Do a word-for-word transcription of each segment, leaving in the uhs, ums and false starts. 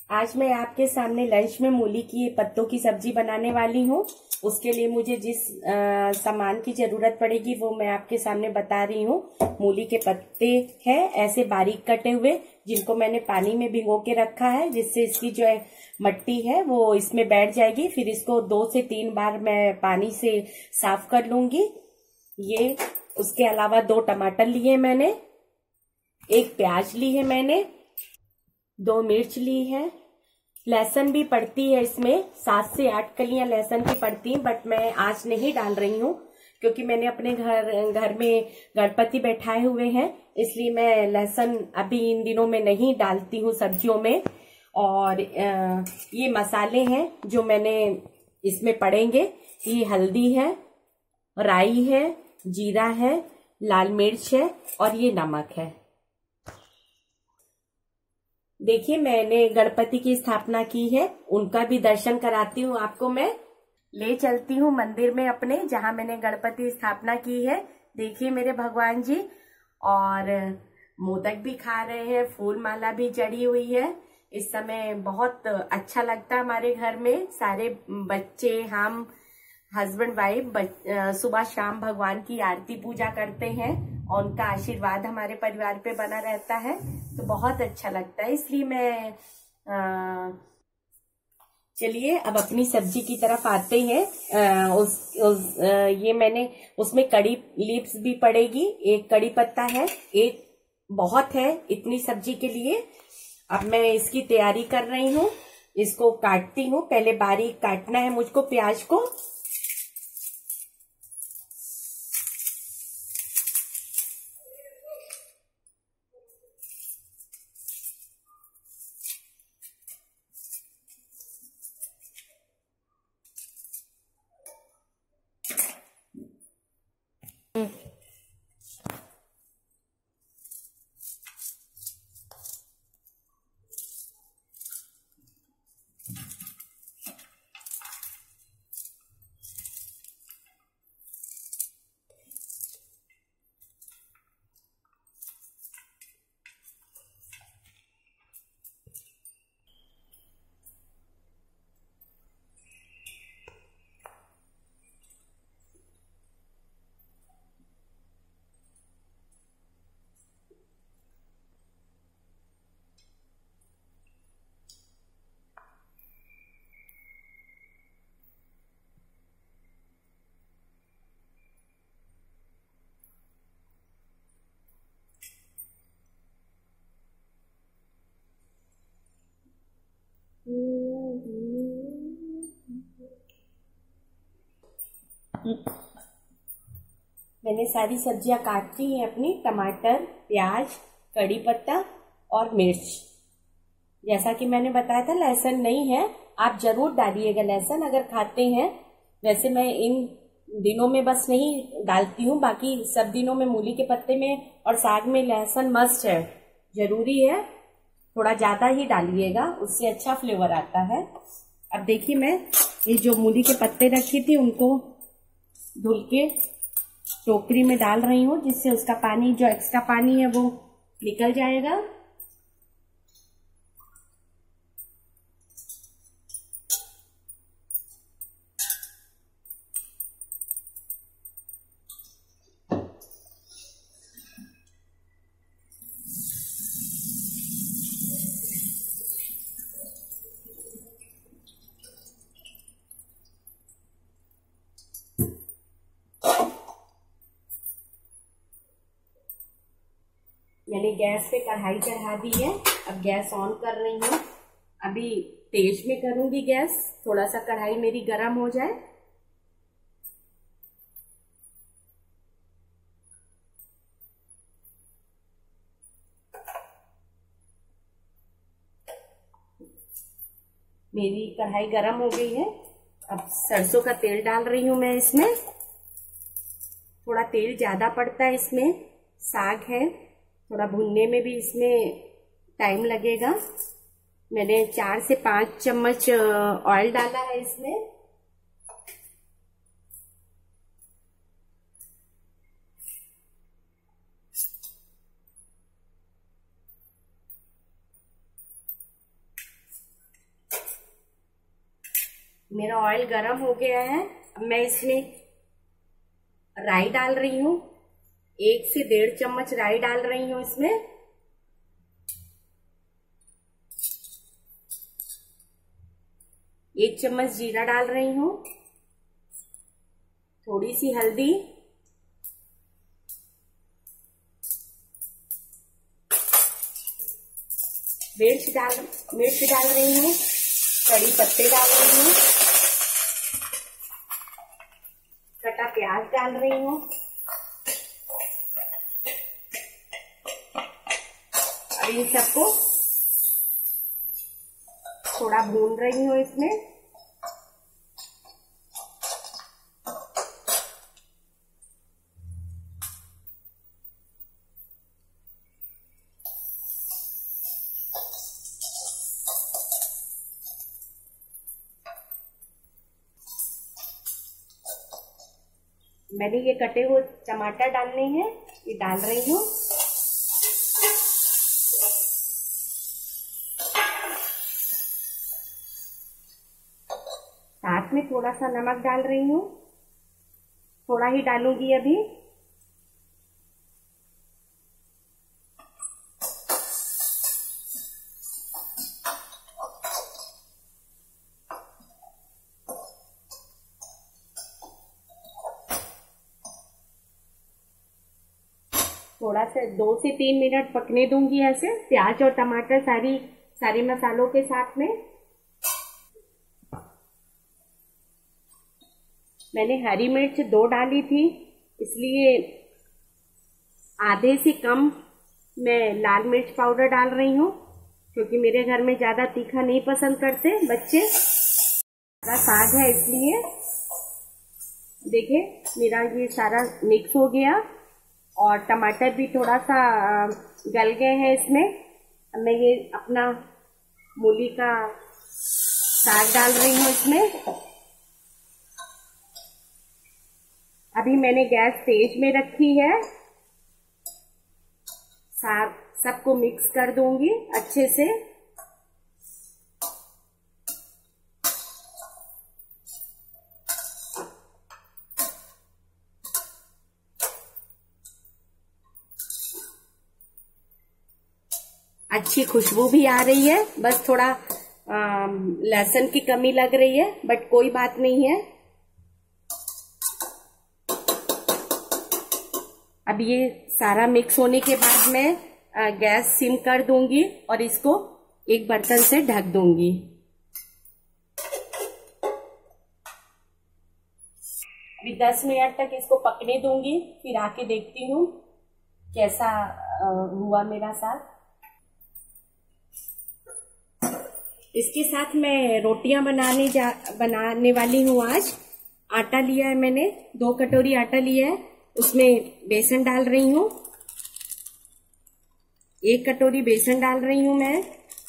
आज मैं आपके सामने लंच में मूली की पत्तों की सब्जी बनाने वाली हूँ। उसके लिए मुझे जिस आ, सामान की जरूरत पड़ेगी वो मैं आपके सामने बता रही हूँ। मूली के पत्ते हैं ऐसे बारीक कटे हुए, जिनको मैंने पानी में भिगो के रखा है, जिससे इसकी जो है मट्टी है वो इसमें बैठ जाएगी। फिर इसको दो से तीन बार मैं पानी से साफ कर लूंगी। ये उसके अलावा दो टमाटर लिए मैंने, एक प्याज ली है मैंने, दो मिर्च ली है, लहसुन भी पड़ती है इसमें, सात से आठ कलियां लहसुन की पड़ती हैं, बट मैं आज नहीं डाल रही हूँ क्योंकि मैंने अपने घर घर में गणपति बैठाए हुए हैं, इसलिए मैं लहसुन अभी इन दिनों में नहीं डालती हूँ सब्जियों में। और ये मसाले हैं जो मैंने इसमें पड़ेंगे। ये हल्दी है, राई है, जीरा है, लाल मिर्च है और ये नमक है। देखिए मैंने गणपति की स्थापना की है, उनका भी दर्शन कराती हूँ आपको। मैं ले चलती हूँ मंदिर में अपने, जहाँ मैंने गणपति स्थापना की है। देखिए मेरे भगवान जी, और मोदक भी खा रहे हैं, फूल माला भी चढ़ी हुई है। इस समय बहुत अच्छा लगता है हमारे घर में, सारे बच्चे, हम, हस्बैंड वाइफ सुबह शाम भगवान की आरती पूजा करते हैं और उनका आशीर्वाद हमारे परिवार पे बना रहता है, तो बहुत अच्छा लगता है। इसलिए मैं चलिए अब अपनी सब्जी की तरफ आते हैं। आ, उस, उस आ, ये मैंने उसमें कड़ी लीव्स भी पड़ेगी, एक कड़ी पत्ता है, एक बहुत है इतनी सब्जी के लिए। अब मैं इसकी तैयारी कर रही हूँ, इसको काटती हूँ। पहले बारीक काटना है मुझको प्याज को। मैंने सारी सब्जियां काट ली हैं अपनी, टमाटर, प्याज, कड़ी पत्ता और मिर्च। जैसा कि मैंने बताया था लहसुन नहीं है, आप जरूर डालिएगा लहसुन अगर खाते हैं। वैसे मैं इन दिनों में बस नहीं डालती हूँ, बाकी सब दिनों में मूली के पत्ते में और साग में लहसुन मस्ट है, जरूरी है। थोड़ा ज्यादा ही डालिएगा, उससे अच्छा फ्लेवर आता है। अब देखिए मैं ये जो मूली के पत्ते रखी थी उनको धुल के टोकरी में डाल रही हूँ, जिससे उसका पानी, जो एक्स्ट्रा पानी है वो निकल जाएगा। मैंने गैस पे कढ़ाई चढ़ा दी है, अब गैस ऑन कर रही हूँ। अभी तेज में करूंगी गैस, थोड़ा सा कढ़ाई मेरी गर्म हो जाए। मेरी कढ़ाई गर्म हो गई है। अब सरसों का तेल डाल रही हूँ मैं इसमें। थोड़ा तेल ज्यादा पड़ता है इसमें, साग है, थोड़ा भुनने में भी इसमें टाइम लगेगा। मैंने चार से पांच चम्मच ऑयल डाला है इसमें। मेरा ऑयल गरम हो गया है। अब मैं इसमें राई डाल रही हूँ। एक से डेढ़ चम्मच राई डाल रही हूँ इसमें। एक चम्मच जीरा डाल रही हूँ। थोड़ी सी हल्दी, मिर्च डाल मिर्च डाल रही हूँ। कड़ी पत्ते डाल रही हूँ। कटा प्याज डाल रही हूँ। अब इन सबको थोड़ा भून रही हूँ इसमें। मैंने ये कटे हुए टमाटर डालने हैं, ये डाल रही हूँ। साथ में थोड़ा सा नमक डाल रही हूँ। थोड़ा ही डालूंगी अभी। थोड़ा सा दो से तीन मिनट पकने दूंगी ऐसे, प्याज और टमाटर सारी सारे मसालों के साथ में। मैंने हरी मिर्च दो डाली थी, इसलिए आधे से कम मैं लाल मिर्च पाउडर डाल रही हूँ, क्योंकि मेरे घर में ज्यादा तीखा नहीं पसंद करते बच्चे। सारा साग है इसलिए। देखिए मेरा ये सारा मिक्स हो गया और टमाटर भी थोड़ा सा गल गए हैं इसमें। अब मैं ये अपना मूली का साग डाल रही हूँ इसमें। अभी मैंने गैस तेज में रखी है। साग सबको मिक्स कर दूंगी अच्छे से। अच्छी खुशबू भी आ रही है, बस थोड़ा लहसुन की कमी लग रही है, बट कोई बात नहीं है। अब ये सारा मिक्स होने के बाद मैं आ, गैस सिम कर दूंगी और इसको एक बर्तन से ढक दूंगी। अभी दस मिनट तक इसको पकने दूंगी, फिर आके देखती हूँ कैसा आ, हुआ मेरा साग। इसके साथ मैं रोटियां बनाने जा बनाने वाली हूँ आज। आटा लिया है मैंने, दो कटोरी आटा लिया है, उसमें बेसन डाल रही हूँ। एक कटोरी बेसन डाल रही हूँ मैं।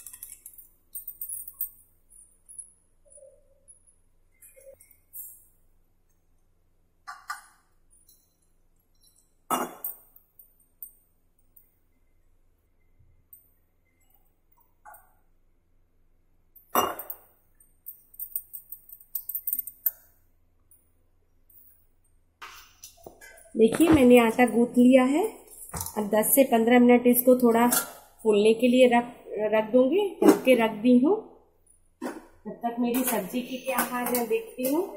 देखिए मैंने आटा गूंथ लिया है। अब दस से पंद्रह मिनट इसको थोड़ा फूलने के लिए रख रख दूंगी। ढक के रख दी हूँ। तब तक मेरी सब्जी की क्या हाल है देखती हूँ।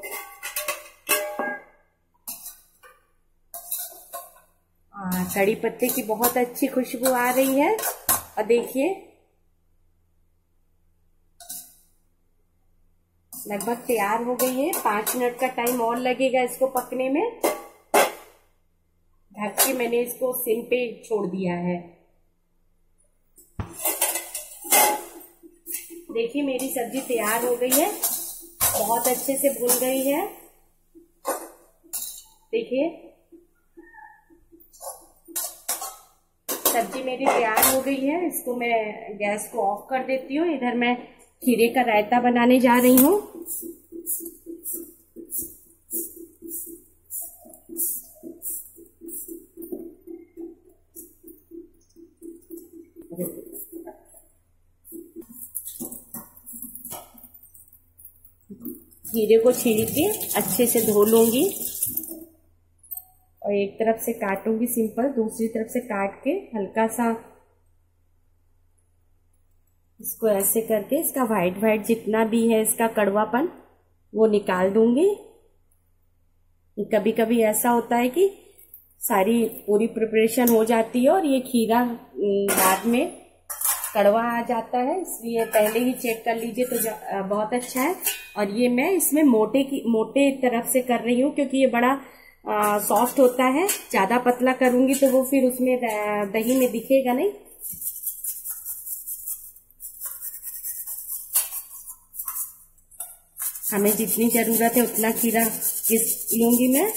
कड़ी पत्ते की बहुत अच्छी खुशबू आ रही है। और देखिए लगभग तैयार हो गई है। पांच मिनट का टाइम और लगेगा इसको पकने में। ढक के मैंने इसको सिम पे छोड़ दिया है। देखिए मेरी सब्जी तैयार हो गई है, बहुत अच्छे से भून गई है। देखिए सब्जी मेरी तैयार हो गई है। इसको मैं गैस को ऑफ कर देती हूँ। इधर मैं खीरे का रायता बनाने जा रही हूँ। खीरे को छील के अच्छे से धो लूंगी और एक तरफ से काटूंगी सिंपल, दूसरी तरफ से काट के हल्का सा इसको ऐसे करके इसका वाइट वाइट जितना भी है इसका कड़वापन वो निकाल दूंगी। कभी कभी ऐसा होता है कि सारी पूरी प्रिपरेशन हो जाती है और ये खीरा बाद में कड़वा आ जाता है, इसलिए पहले ही चेक कर लीजिए तो बहुत अच्छा है। और ये मैं इसमें मोटे की मोटे तरफ से कर रही हूँ क्योंकि ये बड़ा आ, सॉफ्ट होता है। ज्यादा पतला करूंगी तो वो फिर उसमें दही में दिखेगा नहीं। हमें जितनी जरूरत है उतना खीरा घिस लूंगी मैं।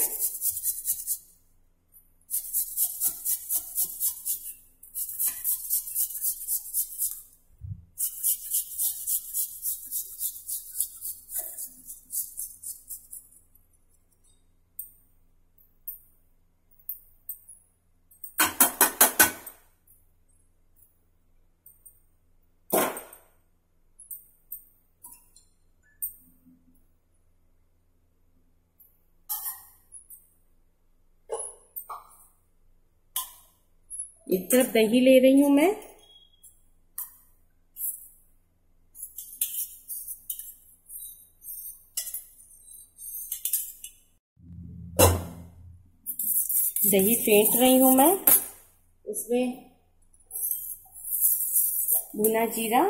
एक तरफ दही ले रही हूं मैं, दही फेंट रही हूं मैं, उसमें भुना जीरा,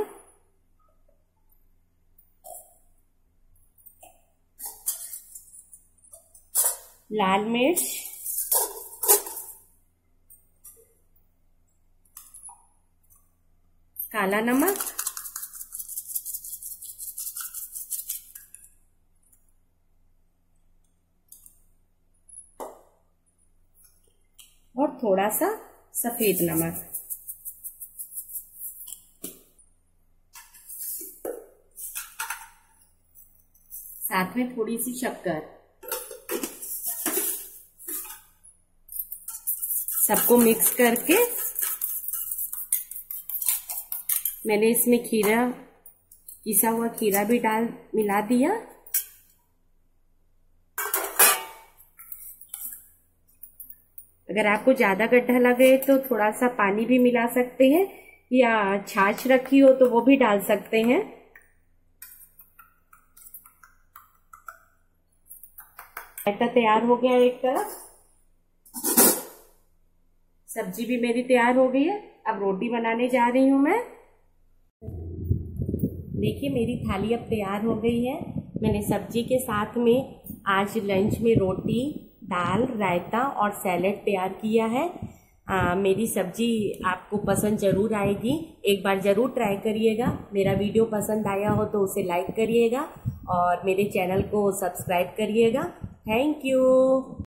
लाल मिर्च, काला नमक, और थोड़ा सा सफेद नमक। साथ में थोड़ी सी शक्कर। सबको मिक्स करके मैंने इसमें खीरा, पिसा हुआ खीरा भी डाल मिला दिया। अगर आपको ज्यादा गड्ढा लगे तो थोड़ा सा पानी भी मिला सकते हैं, या छाछ रखी हो तो वो भी डाल सकते हैं। रायता तैयार हो गया एक तरफ, सब्जी भी मेरी तैयार हो गई है। अब रोटी बनाने जा रही हूं मैं। देखिए मेरी थाली अब तैयार हो गई है। मैंने सब्जी के साथ में आज लंच में रोटी, दाल, रायता और सैलेड तैयार किया है। आ, मेरी सब्जी आपको पसंद जरूर आएगी, एक बार जरूर ट्राई करिएगा। मेरा वीडियो पसंद आया हो तो उसे लाइक करिएगा और मेरे चैनल को सब्सक्राइब करिएगा। Thank you.